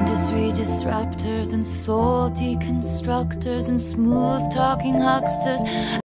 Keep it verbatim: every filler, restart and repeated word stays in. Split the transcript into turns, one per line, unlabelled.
Industry disruptors and soul deconstructors and smooth talking hucksters.